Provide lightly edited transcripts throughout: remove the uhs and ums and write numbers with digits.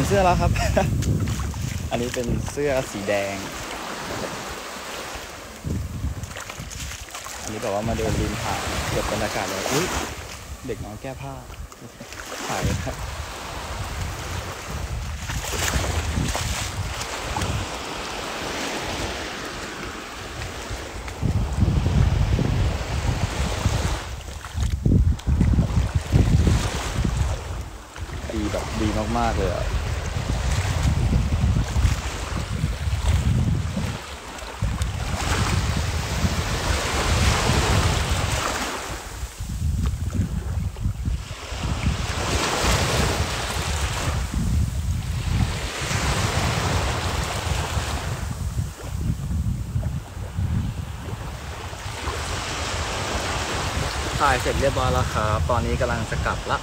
เสื้อแล้วครับ อันนี้เป็นเสื้อสีแดงอันนี้แบบว่ามาเดินริมหาดเก็บบรรยากาศเลยอุ้ยเด็กน้อยแก้ผ้าถ่ายครับดีแบบดีมากๆเลยอ่ะถ่ายเสร็จเรียบร้อยแล้วครับตอนนี้กำลังจะกลับละ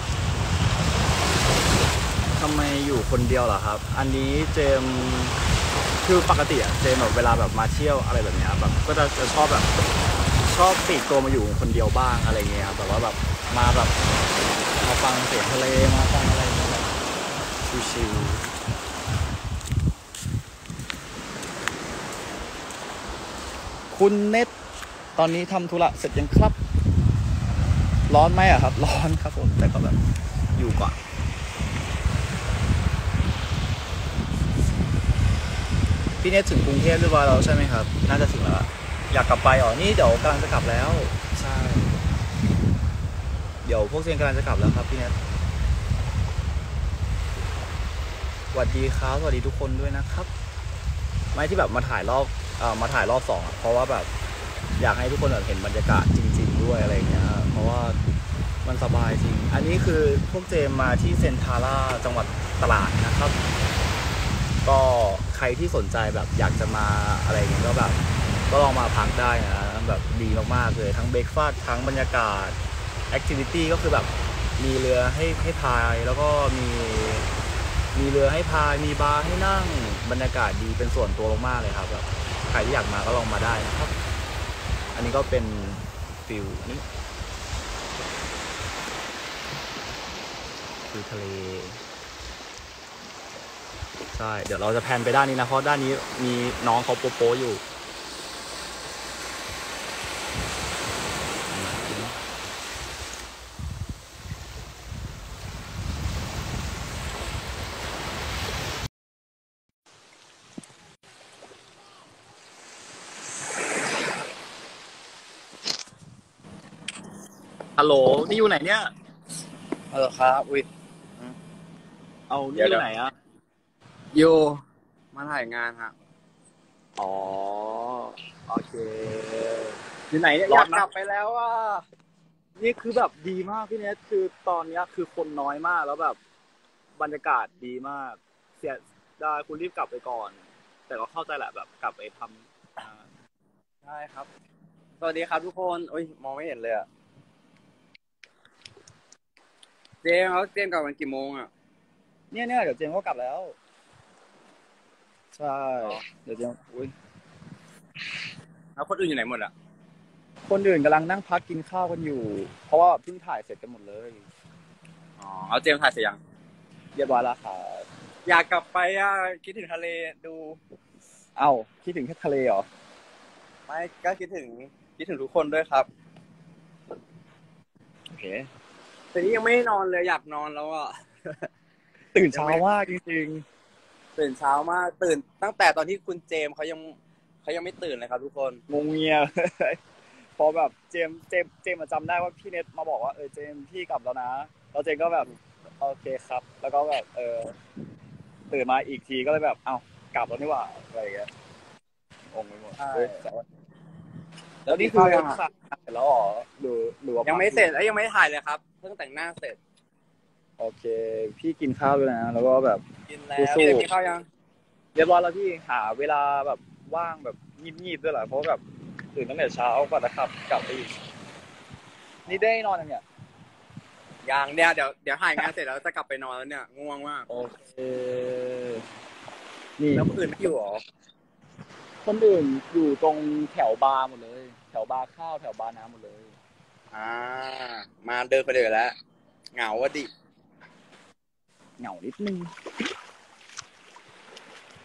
ทำไมอยู่คนเดียวเหรอครับอันนี้เจมคือปกติอะเจมแบบเวลาแบบมาเที่ยวอะไรแบบนี้แบบก็จะชอบแบบชอบปลีกตัวมาอยู่คนเดียวบ้างอะไรเงี้ยแบบว่าแบบมาแบบมาฟังเสียงทะเลมาฟังอะไรแบบชิลๆคุณเน็ตตอนนี้ทำธุระเสร็จยังครับร้อนไหมอะครับร้อนครับผมแต่ก็แบบอยู่ก่อนพี่เนทถึงกรุงเทพเรียบร้อยแล้วใช่ไหมครับน่าจะถึงแล้วอยากกลับไปอ๋อนี่เดี๋ยวกำลังจะกลับแล้วใช่เดี๋ยวพวกเซียนกำลังจะกลับแล้วครับพี่เนทสวัสดีครับสวัสดีทุกคนด้วยนะครับไม่ที่แบบมาถ่ายรอบสองเพราะว่าแบบอยากให้ทุกคนแบบเห็นบรรยากาศจริงๆด้วยอะไรเงี้ยเพราะว่ามันสบายจริงอันนี้คือพวกเจมมาที่เซนทาร่าจังหวัดตราดนะครับก็ใครที่สนใจแบบอยากจะมาอะไรเงี้ยก็แบบก็ลองมาพักได้นะแบบดีมากๆเลยทั้งเบรกฟาสต์ทั้งบรรยากาศแอคทิวิตี้ก็คือแบบมีเรือให้พายแล้วก็มีเรือให้พายมีบาร์ให้นั่งบรรยากาศดีเป็นส่วนตัวมากๆเลยครับแบบใครที่อยากมาก็ลองมาได้นะครับอันนี้ก็เป็นฟิลนี้ฟิลทะเลใช่เดี๋ยวเราจะแพนไปด้านนี้นะเพราะด้านนี้มีน้องเขาโป๊ะอยู่ฮัลโหลนี่อยู่ไหนเนี่ยครับอุ้ยเอานี่เดี๋ยวอยู่ไหนอะอยู่มาถ่ายงานฮะอ๋อโอเคอยู่ไหนเนี่ยร้อนนะอยากกลับไปแล้วอ่ะนี่คือแบบดีมากพี่เนทคือตอนนี้คือคนน้อยมากแล้วแบบบรรยากาศดีมากเสียได้คุณรีบกลับไปก่อนแต่ก็เข้าใจแหละแบบกลับไปทำใช่ครับสวัสดีครับทุกคนโอ้ยมองไม่เห็นเลยอะเจมส์กลับวันกี่โมงอะเนี่ยเดี๋ยวเจมส์ก็กลับแล้วใช่อ๋อเดี๋ยวเจมส์อุ้ยแล้วคนอื่นอยู่ไหนหมดอะคนอื่นกำลังนั่งพักกินข้าวกันอยู่เพราะว่าเพิ่งถ่ายเสร็จกันหมดเลยอ๋อเอาเจมส์ถ่ายเสร็จยังเรียบร้อยแล้วครับอยากกลับไปอะคิดถึงทะเลดูเอ้าคิดถึงแค่ทะเลเหรอไม่ก็คิดถึงทุกคนด้วยครับโอเคแต่นี่ยังไม่ได้นอนเลยอยากนอนแล้วอะตื่นยังเช้าไม่มากจริงตื่นเช้ามากตื่นตั้งแต่ตอนที่คุณเจมส์เขายังไม่ตื่นเลยครับทุกคนๆงงเงียเลยพอแบบเจมส์มาจำได้ว่าพี่เน็ตมาบอกว่าเจมส์พี่กลับแล้วนะแล้วเจมส์ก็แบบโอเคครับแล้วก็แบบตื่นมาอีกทีก็เลยแบบเอ้ากลับแล้วนี่หว่าอะไรอย่างเงี้ยงงไปหมดใช่แล้วนี่คือถ่ายเสร็จแล้วเหรอหรือว่ายังพักอยู่ไม่เสร็จแล้วยังไม่ถ่ายเลยครับเพิ่งแต่งหน้าเสร็จโอเคพี่กินข้าวด้วยนะแล้วก็แบบกินแล้วสู้เดี๋ยวกินข้าวยังๆเรียบร้อยแล้วพี่หาเวลาแบบว่างแบบงีบๆด้วยแหละเพราะแบบตื่นตั้งแต่เช้ากว่าจะขับกลับไปอีกนี่ได้นอนยังเนี่ยยังเดี๋ยวถ่ายงานเสร็จแล้วจะกลับไปนอนแล้วเนี่ยง่วงมากโอเคนี่แล้วคนอื่นไม่อยู่หรอคนอื่นอยู่ตรงแถวบาร์หมดเลยแถวบาร์ข้าวแถวบาร์น้ำหมดเลยอ่ามาเดินไปเดินแล้วเหงาว่ะดิเหงานิดนึง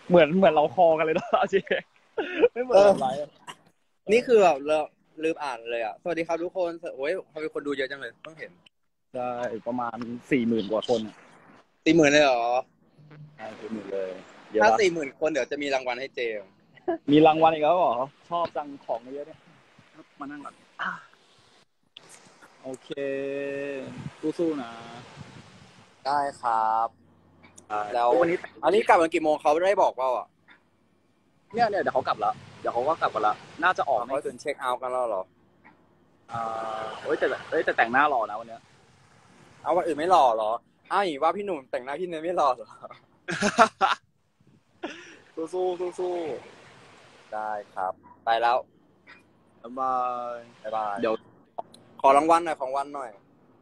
เหมือนเราคอกันเลยนะจริงไม่เหมือนเราไลฟ์นี่คือแบบเราลืมอ่านเลยอ่ะสวัสดีครับทุกคนโอ้ยทำไมคนดูเยอะจังเลยต้องเห็นใช่ประมาณ40,000 กว่าคนอะ 40,000เลยเหรอใช่40,000เลยเยอะถ้าปะ 40,000 คนเดี๋ยวจะมีรางวัลให้เจมส์มีรางวัลอีกแล้วเหรอชอบจังของเยอะเนี่ยมานั่งก่อนโอเคสู้ๆนะได้ครับแล้แล้วววันนี้อันนี้กลับมากี่โมงเขาได้บอกเปล่าอ่ะเนี่ยเดี๋ยวเขากลับแล้วเดี๋ยวเขาก็กลับกันละน่าจะออกไม่เขาเกินเช็คเอาท์กันแล้วเหรอแต่แต่งหน้ารอนะวันเนี้ยเอาวันอื่นไม่หล่อเหรออ้าวอย่างว่าพี่หนุ่มแต่งหน้าพี่เนยไม่หล่อเหรอสู้ได้ครับไปแล้วบ๊ายบายบ๊ายบายเดี๋ยวขอรางวัลหน่อยของวันหน่อย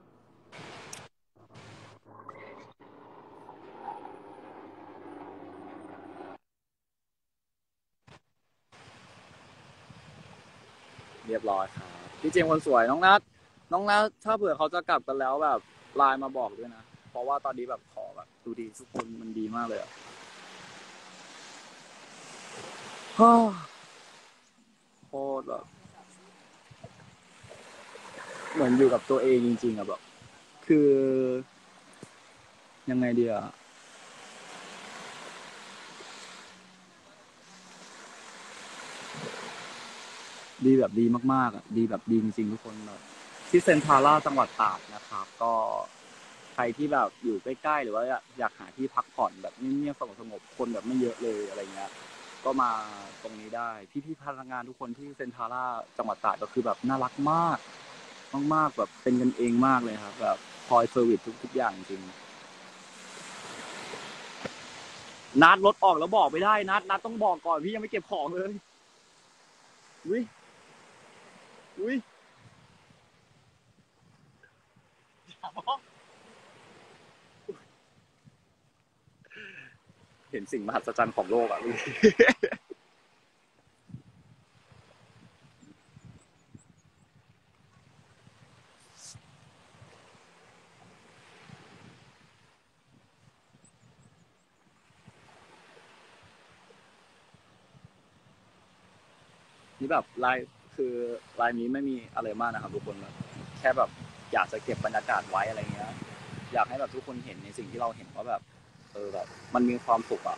เรียบร้อยครับพี่เจมส์คนสวยน้องนัทถ้าเผื่อเขาจะกลับกันแล้วแบบไลน์มาบอกด้วยนะเพราะว่าตอนนี้แบบขอแบบดูดีทุกคนมันดีมากเลยอะฮ่าโคตรแบบเหมือนอยู่กับตัวเองจริงๆอะแบบคือยังไงดีอะดีแบบดีมากๆอะดีแบบดีจริงๆทุกคนแบบที่เซ็นทรัลลาดจังหวัดตากนะครับก็ใครที่แบบอยู่ใกล้ๆหรือว่าอยากหาที่พักผ่อนแบบเงียบๆสงบๆคนแบบไม่เยอะเลยอะไรเงี้ยก็มาตรงนี้ได้พี่ๆพนักงานทุกคนที่เซ็นทรัลลาดจังหวัดตากก็คือแบบน่ารักมากมากๆแบบเป็นกันเองมากเลยครับแบบคอยเซอร์วิสทุกๆอย่างจริงนัดรถออกแล้วบอกไม่ได้นัดต้องบอกก่อนพี่ยังไม่เก็บของเลยอุ้ยอุ้ยเห็นสิ่งมหัศจรรย์ของโลกอ่ะพี่ นี่แบบลายคือลายนี้ไม่มีอะไรมากนะครับทุกคนแบบแค่แบบอยากจะเก็บบรรยากาศไว้อะไรเงี้ยอยากให้แบบทุกคนเห็นในสิ่งที่เราเห็นว่าแบบแบบมันมีความสุขอ่ะ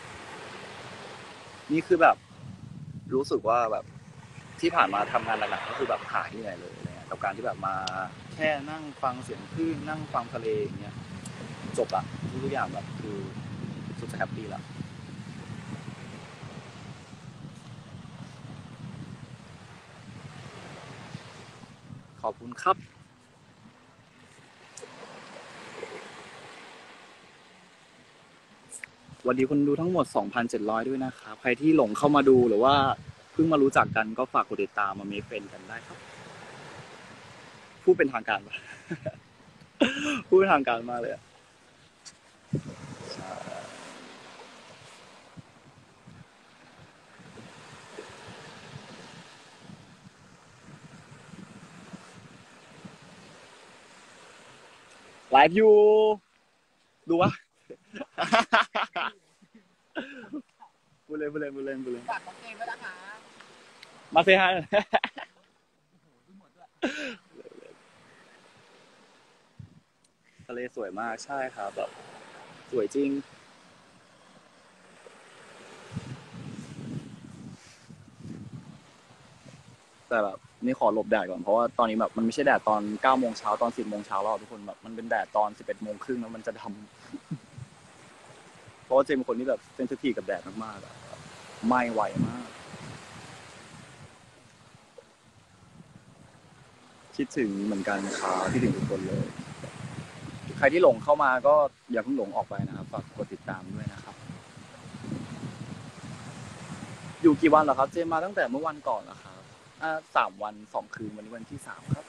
นี่คือแบบรู้สึกว่าแบบที่ผ่านมาทำงานหนักๆก็คือแบบหายเหนื่อยเลยอะไรเงี้ยกับการที่แบบมาแค่นั่งฟังเสียงคลื่นนั่งฟังทะเลอย่างเงี้ยจบละทุกอย่างแบบคือสุดจะแฮปปี้ละขอบคุณครับสวัสดีคนดูทั้งหมด 2,700 ด้วยนะครับใครที่หลงเข้ามาดูหรือว่าเพิ่งมารู้จักกันก็ฝากกดติดตามมาเมคเฟรนด์กันได้ครับพูดเป็นทางการปะ พูดเป็นทางการมากเลยอะไลฟ์อยู่ดูวะ พูดเล่นฝากของเกมไว้นะคะมาเซฮายทะเลสวยมากใช่ครับแบบสวยจริงแต่แบบนี่ขอหลบแดดก่อนเพราะว่าตอนนี้แบบมันไม่ใช่แดดตอน9 โมงเช้าตอน10 โมงเช้าแล้วทุกคนแบบมันเป็นแดดตอน11 โมงครึ่งแล้วมันจะดำเพราะว่าเจมเป็นคนที่แบบเซนซิทีฟกับแดดมากๆอะไหม้ไวมากคิดถึงเหมือนกันครับคิดถึงทุกคนเลยใครที่หลงเข้ามาก็อย่าเพิ่งหลงออกไปนะครับฝากกดติดตามด้วยนะครับอยู่กี่วันเหรอครับเจมมาตั้งแต่เมื่อวันก่อนนะครับ3 วัน 2 คืนวันนี้วันที่3ครับ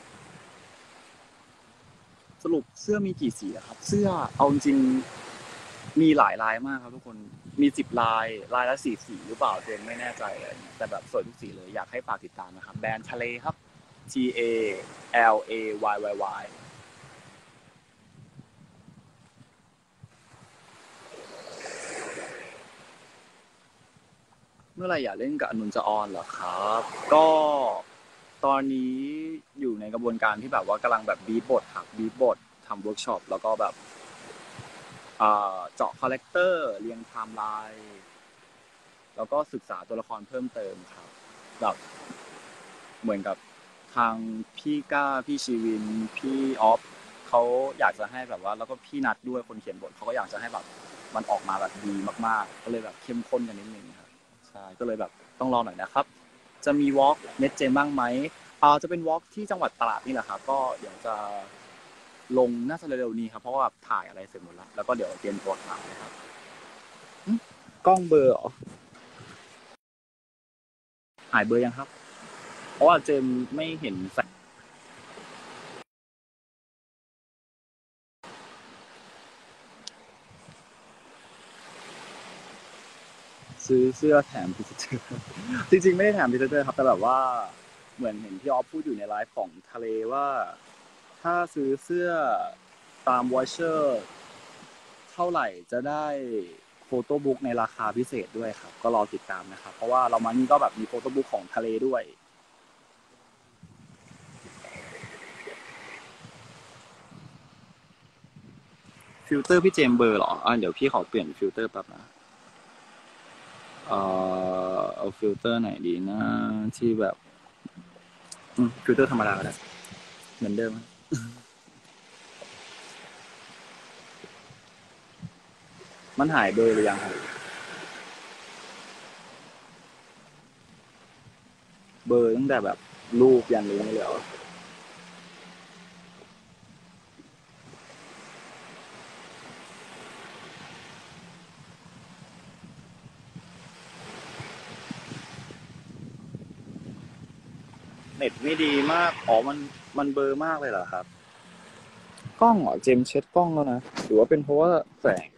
สรุปเสื้อมีกี่สีอะครับเสื้อเอาจริงมีหลายลายมากครับทุกคนมี10 ลายละ4 สีหรือเปล่าเจมไม่แน่ใจอะไรอย่างเงี้ยแต่แบบสวยทุกสีเลยอยากให้ฝากติดตามนะครับแบรนด์ทะเลครับ TALAYYY เมื่อไหร่อยากเล่นกับอนุนจะออนเหรอครับ ก็ตอนนี้อยู่ในกระบวนการที่แบบว่ากำลังแบบบีทบทครับบีทบททำเวิร์กช็อปแล้วก็แบบเจาะคาแรคเตอร์เรียงไทม์ไลน์แล้วก็ศึกษาตัวละครเพิ่มเติมครับแบบเหมือนกับทางพี่ก้าพี่ชีวินพี่ออฟเขาอยากจะให้แบบว่าแล้วก็พี่นัดด้วยคนเขียนบทเขาก็อยากจะให้แบบมันออกมาแบบดีมากๆก็เลยแบบเข้มข้นกันนิดนึงครับใช่ก็เลยแบบต้องรอหน่อยนะครับจะมีวอล์กเน็ตเจมบ้างไหมจะเป็นวอล์กที่จังหวัดตราดนี่แหละครับก็เดี๋ยวจะลงน่าจะเร็วๆนี้ครับเพราะว่าแบบถ่ายอะไรเสร็จหมดแล้วแล้วก็เดี๋ยวเตรียมตัวถ่ายนะครับกล้องเบอร์เหรอหายเบอร์ยังครับเพราะว่าเจมไม่เห็นใส่ซื้อเสื้อแถมพรีเซนเตอร์จริงๆไม่ได้แถมพรีเซนเตอร์ครับแต่แบบว่าเหมือนเห็นพี่ออฟพูดอยู่ในไลฟ์ของทะเลว่าถ้าซื้อเสื้อตามวอชเชอร์เท่าไหร่จะได้โฟโต้บุ๊กในราคาพิเศษด้วยครับก็รอติดตามนะครับเพราะว่าเรามานี่ก็แบบมีโฟโต้บุ๊กของทะเลด้วยฟิลเตอร์พี่เจมเบอร์เหรอเดี๋ยวพี่ขอเปลี่ยนฟิลเตอร์แป๊บนะเอาฟิลเตอร์ไหนดีนะที่แบบฟิลเตอร์ธรรมดาก็ได้เหมือนเดิมมันหายเบอร์หรือยังครับเบอร์ตั้งแต่แบบรูปยันนี้เลยเหรอเน็ตไม่ดีมากมันเบอร์มากเลยเหรอครับกล้องเหรอเจมเช็ดกล้องแล้วนะหรือว่าเป็นเพราะว่าแสง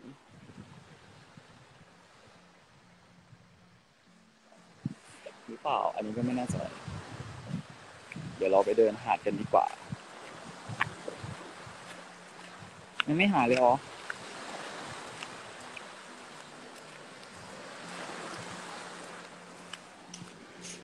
หรือเปล่าอันนี้ก็ไม่แน่ใจเดี๋ยวเราไปเดินหาดกันดีกว่ามันไม่หายเลยเหรอ